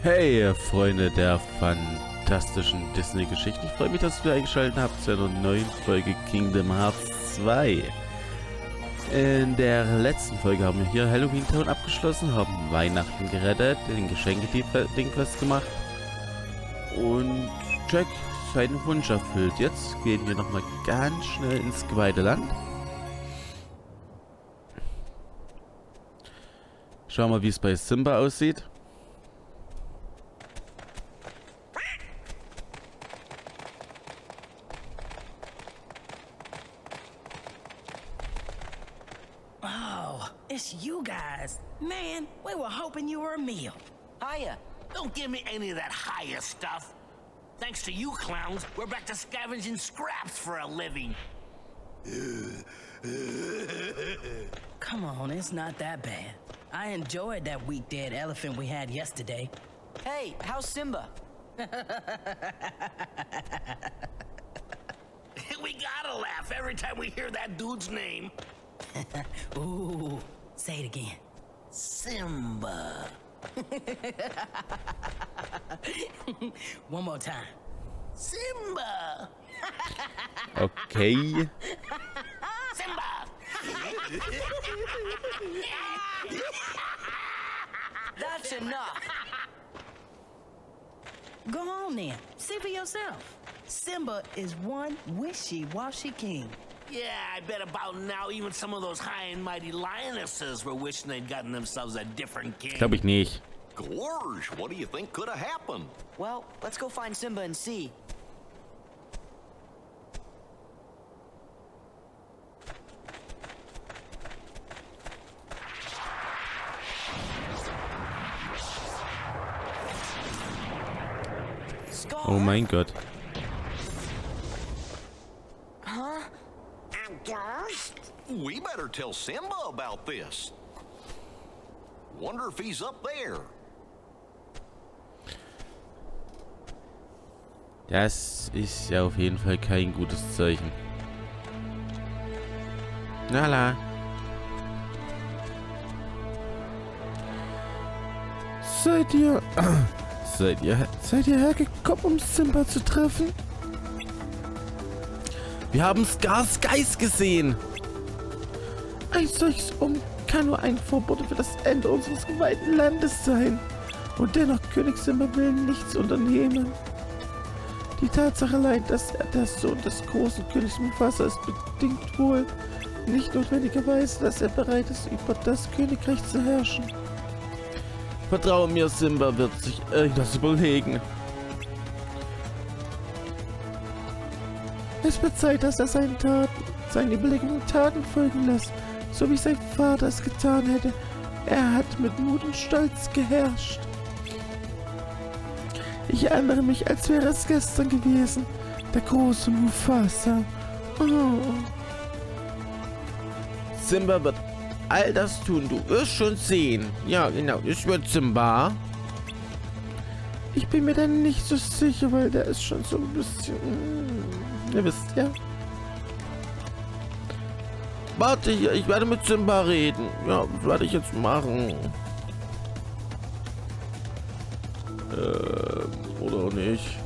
Hey, Freunde der fantastischen Disney-Geschichten. Ich freue mich, dass ihr wieder eingeschaltet habt zu einer neuen Folge Kingdom Hearts 2. In der letzten Folge haben wir hier Halloween Town abgeschlossen, haben Weihnachten gerettet, den Geschenke-Ding festgemacht und Jack seinen Wunsch erfüllt. Jetzt gehen wir nochmal ganz schnell ins Geweideland. Schauen wir mal, wie es bei Simba aussieht. It's you guys. Man, we were hoping you were a meal. Hiya. Don't give me any of that hiya stuff. Thanks to you clowns, we're back to scavenging scraps for a living. Come on, it's not that bad. I enjoyed that weak dead elephant we had yesterday. Hey, how's Simba? We gotta laugh every time we hear that dude's name. Ooh, say it again. Simba. One more time. Simba. Okay. Simba. That's enough. Go on then, see for yourself. Simba is one wishy-washy king. Yeah, I bet about now even some of those high and mighty lionesses were wishing they'd gotten themselves a different king. Glaube ich nicht. Gorge, what do you think could have happened? Well, let's go find Simba and see. Scar? Oh mein Gott. Huh? We better tell Simba about this. Wonder if he's up there. Das ist ja auf jeden Fall kein gutes Zeichen. Nala. Seid ihr hergekommen, um Simba zu treffen? Wir haben Scars Geist gesehen. Ein solches kann nur ein Vorbote für das Ende unseres geweihten Landes sein. Und dennoch, König Simba will nichts unternehmen. Die Tatsache allein, dass er der Sohn des großen Königs Mufasa ist, bedingt wohl nicht notwendigerweise, dass er bereit ist, über das Königreich zu herrschen. Vertraue mir, Simba wird sich das überlegen. Es wird Zeit, dass er seinen Überlegungen Taten folgen lässt, so wie sein Vater es getan hätte. Er hat mit Mut und Stolz geherrscht. Ich erinnere mich, als wäre es gestern gewesen. Der große Mufasa. Oh. Simba wird all das tun, du wirst schon sehen. Ja, genau, es wird Simba. Ich bin mir dann nicht so sicher, weil der ist schon so ein bisschen... Ihr wisst ja. Warte hier, ich werde mit Simba reden. Ja, das werde ich jetzt machen. Oder auch nicht.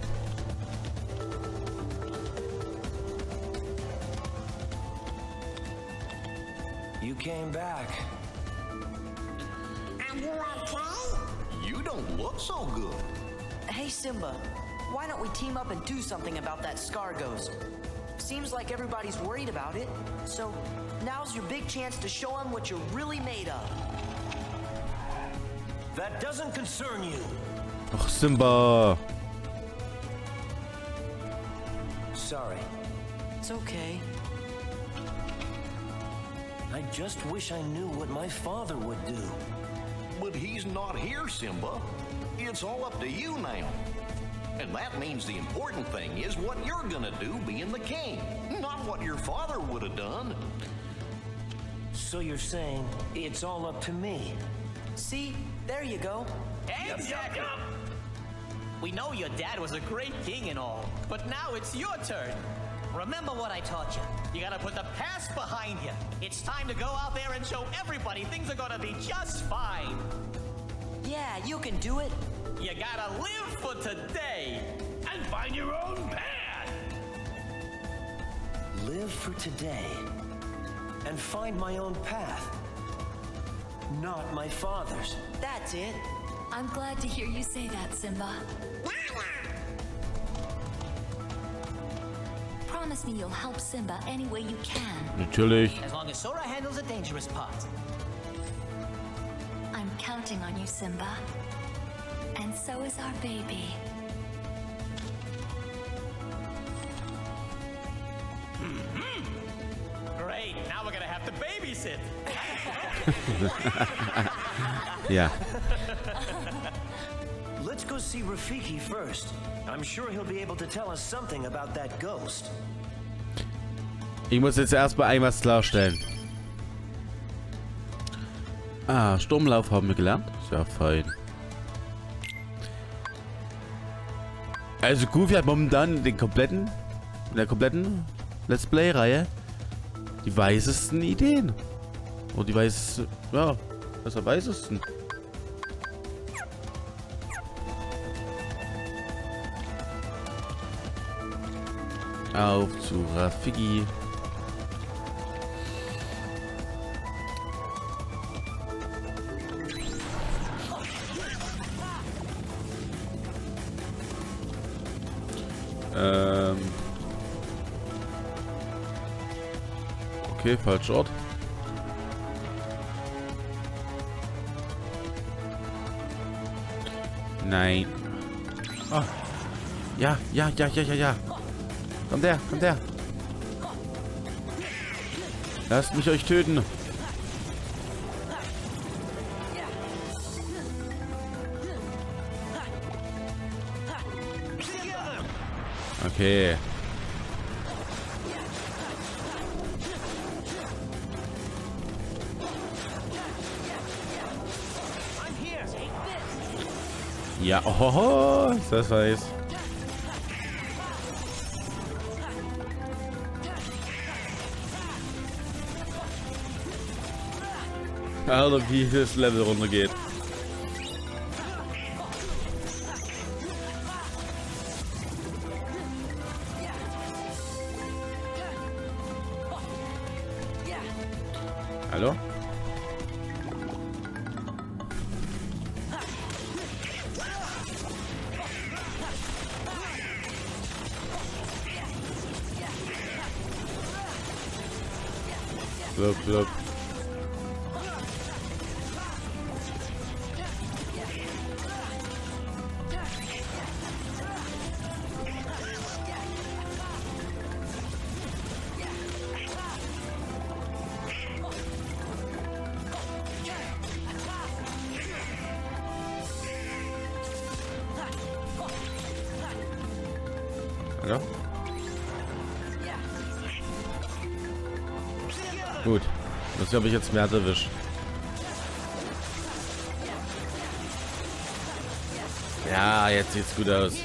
You came back. Are you okay? You don't look so good. Hey, Simba. Why don't we team up and do something about that Scar ghost? Seems like everybody's worried about it. So, now's your big chance to show them what you're really made of. That doesn't concern you. Ach, Simba. Sorry. It's okay. I just wish I knew what my father would do. But he's not here, Simba. It's all up to you now. And that means the important thing is what you're gonna do being the king, not what your father would have done. So you're saying it's all up to me? See? There you go. Exactly. We know your dad was a great king and all, but now it's your turn. Remember what I taught you. You gotta put the past behind you. It's time to go out there and show everybody things are gonna be just fine. Yeah, you can do it. You gotta live for today. And find your own path. Live for today. And find my own path. Not my father's. That's it. I'm glad to hear you say that, Simba. Promise me you'll help Simba any way you can. Natürlich. As long as Sora handles the dangerous part. I'm counting on you, Simba. And so is our baby. Great, now we're gonna have to babysit. Ja. Let's go see Rafiki first. I'm sure he'll be able to tell us something about that ghost. Ich muss jetzt erstmal etwas klarstellen. Ah, Sturmlauf haben wir gelernt. Sehr fein. Also Goofy hat momentan in der kompletten Let's Play-Reihe die weisesten Ideen. Und die weisesten, ja, was am weisesten. Auf zu Rafiki. Okay, falscher Ort. Nein. Oh. Ja. Kommt her. Lasst mich euch töten. Okay. Ja, ohoho, das weiß. Alter, wie das Level runtergeht. Hallo? Blub. Hallo? Gut. Das habe ich jetzt mehr erwischt. Ja, jetzt sieht's gut aus.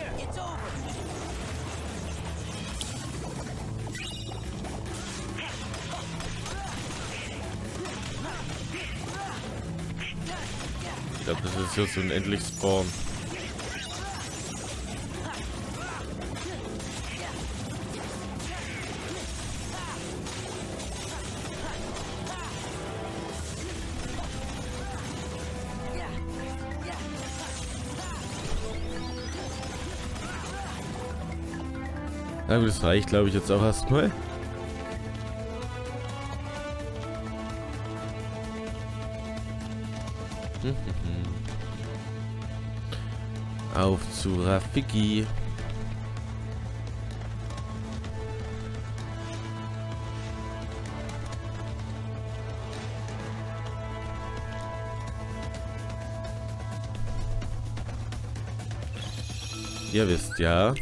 Ich glaube, das ist jetzt unendlich Spawn. Na gut, das reicht, glaube ich, jetzt auch erstmal. Auf zu Rafiki. Ihr wisst ja.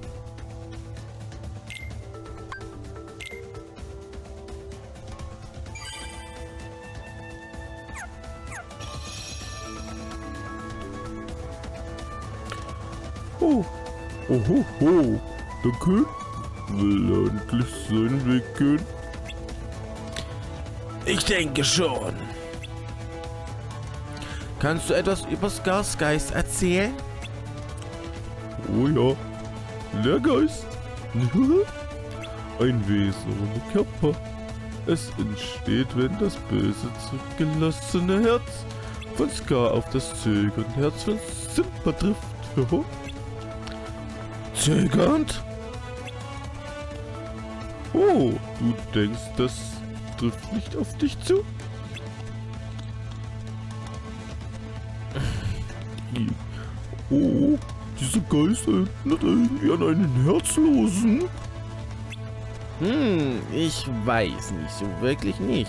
Oh, danke. Will endlich seinen Weg gehen? Ich denke schon. Kannst du etwas über Skarsgeist erzählen? Oh ja, der Geist. Ein Wesen ohne Körper. Es entsteht, wenn das böse, zurückgelassene Herz von Scar auf das zögernde Herz von Simba trifft. Zögernd? Oh, du denkst, das trifft nicht auf dich zu? Oh, dieser Geist erinnert irgendwie an einen Herzlosen. Ich weiß nicht, so wirklich nicht.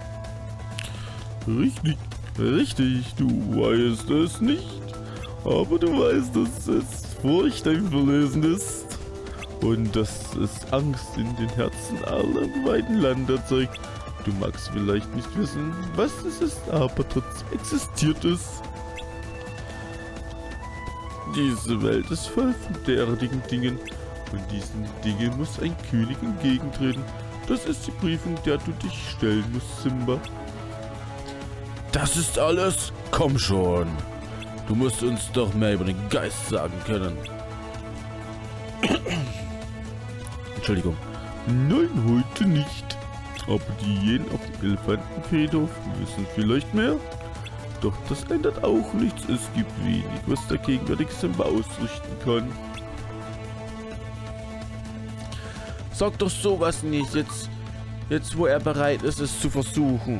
Richtig, du weißt es nicht. Aber du weißt, dass es furchteinflößend ist. Und dass es Angst in den Herzen aller beiden Lande erzeugt. Du magst vielleicht nicht wissen, was es ist, aber trotzdem existiert es. Diese Welt ist voll von derartigen Dingen. Und diesen Dingen muss ein König entgegentreten. Das ist die Prüfung, der du dich stellen musst, Simba. Das ist alles? Komm schon. Du musst uns doch mehr über den Geist sagen können. Entschuldigung. Nein, heute nicht. Aber die Hyänen auf dem Elefantenfriedhof wissen vielleicht mehr. Doch das ändert auch nichts. Es gibt wenig, was der gegenwärtige Simba ausrichten kann. Sag doch sowas nicht, jetzt wo er bereit ist, es zu versuchen.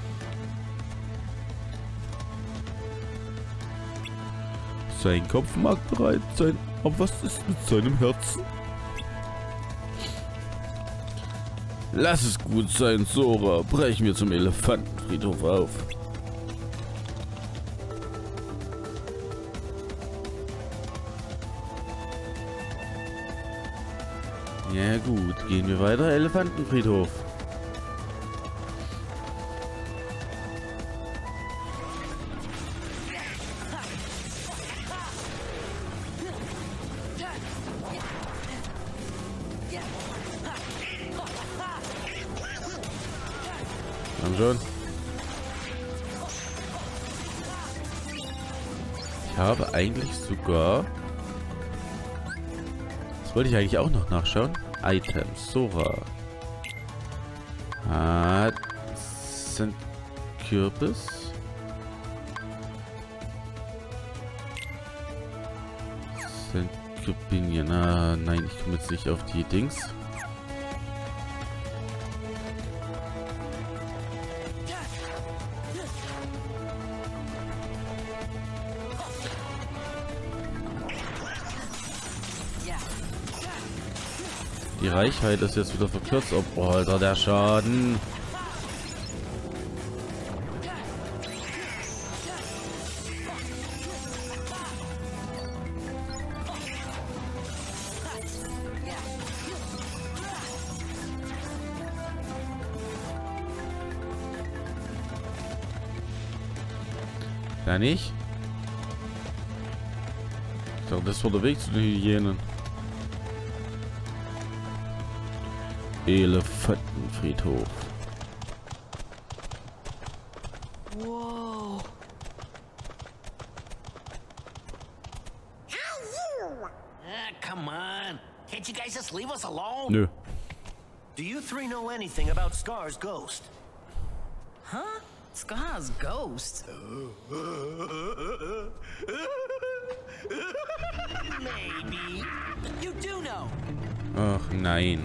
Sein Kopf mag bereit sein, aber was ist mit seinem Herzen? Lass es gut sein, Sora. Brechen wir zum Elefantenfriedhof auf. Ja gut, gehen wir weiter, Elefantenfriedhof. Komm schon. Ich habe eigentlich sogar... Das wollte ich eigentlich auch noch nachschauen. Items, Sora. Sind Kürbis. Sind Kürbinien. Nein, ich komme jetzt nicht auf die Dings. Die Reichweite ist jetzt wieder verkürzt. Oh, Alter, der Schaden. Ja, nicht? Ich glaube, das war der Weg zu den Hyänen. Elefantenfriedhof. Whoa. Come on. Can't you guys just leave us alone? Nö. Do you three know anything about Scar's ghost? Huh? Scar's ghost? Maybe. You do know. Ach nein.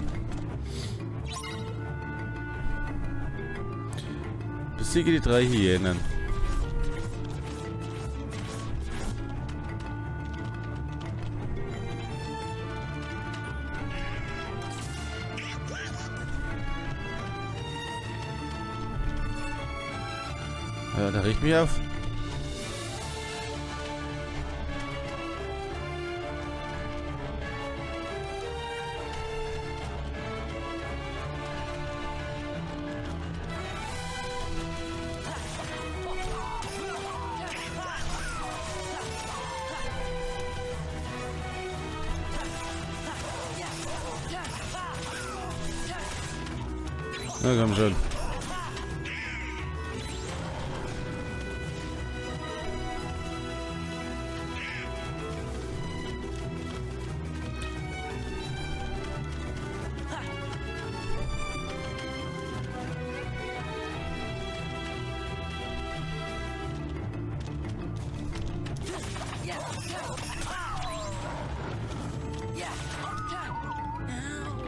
Besiege die 3 Hyänen. Ja, da riecht mich auf. Na komm schon.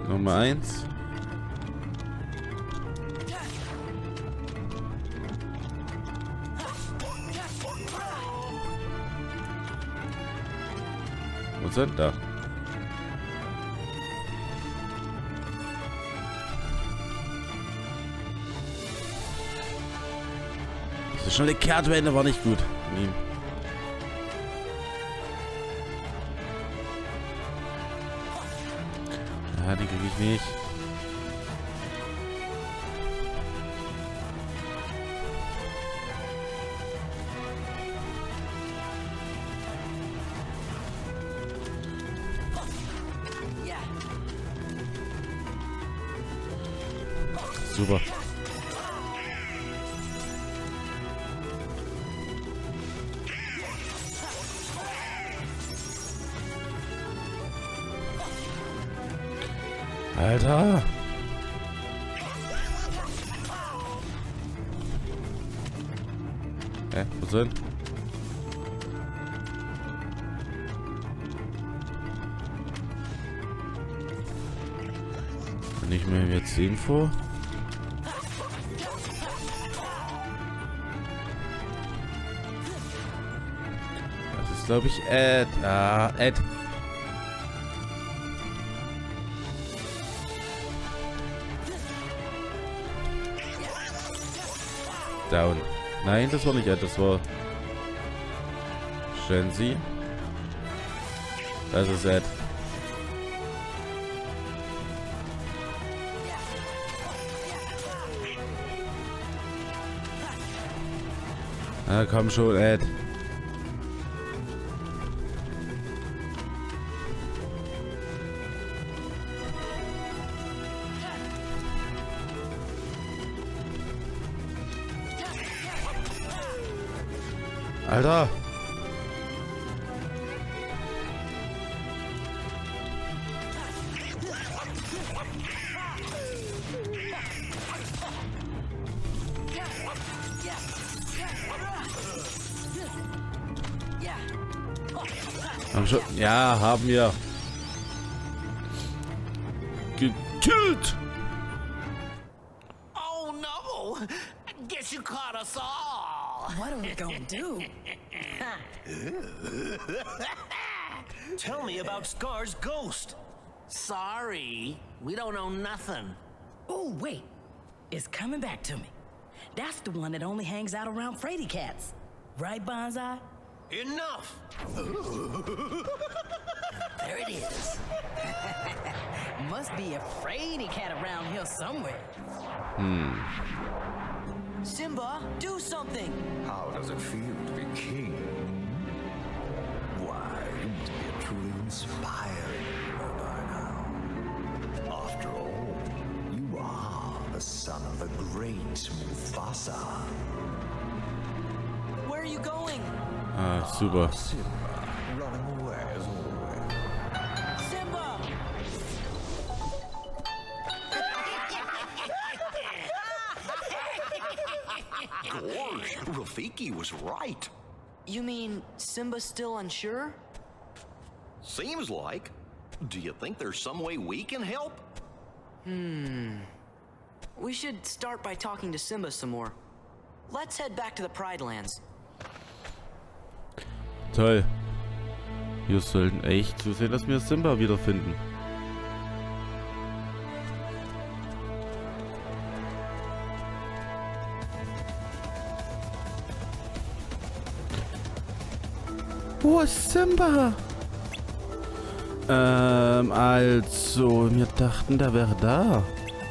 Nummer 1. Wo sind da? Diese schnelle Kehrtwende war nicht gut. Ja, die kriege ich nicht. Super. Alter. Wo sind? Nicht mehr jetzt Info. Das ist, glaube ich, Ed. Ah, Ed. Down. Nein, das war nicht Ed, das war Shenzi. Das ist Ed. Na komm schon, Ed. Alter! Haben schon. Ja, haben wir. Gekillt! Oh no! Guess you caught us all! What are we gonna do? Tell me about Scar's ghost. Sorry, we don't know nothing. Oh, wait. It's coming back to me. That's the one that only hangs out around Frady cats. Right, Bonsai? Enough! There it is. Must be a Frady cat around here somewhere. Simba, do something! How does it feel to be king? Why, you must be a truly inspiring hero by now. After all, you are the son of the great Mufasa. Where are you going? Ah, super. Simba, running away as always. Simba! Gosh, Rafiki was right. You mean Simba's still unsure? Seems like. Do you think there's some way we can help? We should start by talking to Simba some more. Let's head back to the Pride Lands. Toll. Wir sollten echt zusehen, dass wir Simba wiederfinden. Wo ist Simba? Also, wir dachten, der wäre da.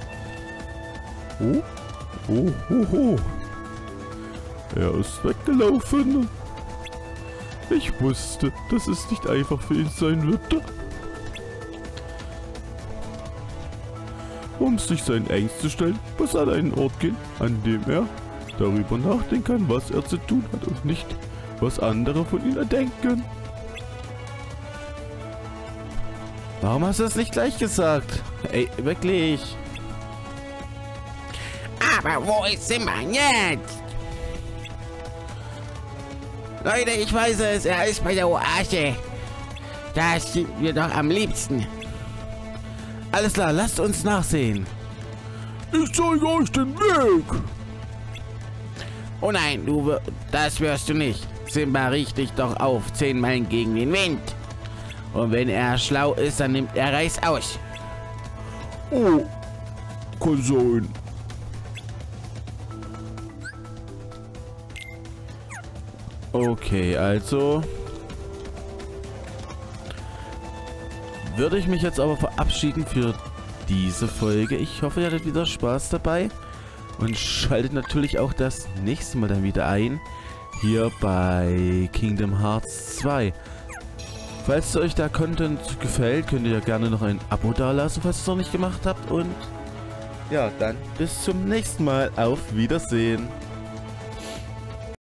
Oh. Er ist weggelaufen. Ich wusste, dass es nicht einfach für ihn sein würde. Um sich seinen Ängsten zu stellen, muss er an einen Ort gehen, an dem er darüber nachdenken kann, was er zu tun hat und nicht, was andere von ihm erdenken. Warum hast du das nicht gleich gesagt? Ey, wirklich. Aber wo ist Simba jetzt? Leute, ich weiß es, er ist bei der Oase. Da sind wir doch am liebsten. Alles klar, lasst uns nachsehen. Ich zeige euch den Weg. Oh nein, das wirst du nicht. Simba riecht dich doch auf 10 Meilen gegen den Wind. Und wenn er schlau ist, dann nimmt er Reis aus. Oh, kann sein. Okay, also würde ich mich jetzt aber verabschieden für diese Folge. Ich hoffe, ihr hattet wieder Spaß dabei und schaltet natürlich auch das nächste Mal dann wieder ein, hier bei Kingdom Hearts 2. Falls euch der Content gefällt, könnt ihr ja gerne noch ein Abo dalassen, falls ihr es noch nicht gemacht habt. Und ja, dann bis zum nächsten Mal. Auf Wiedersehen.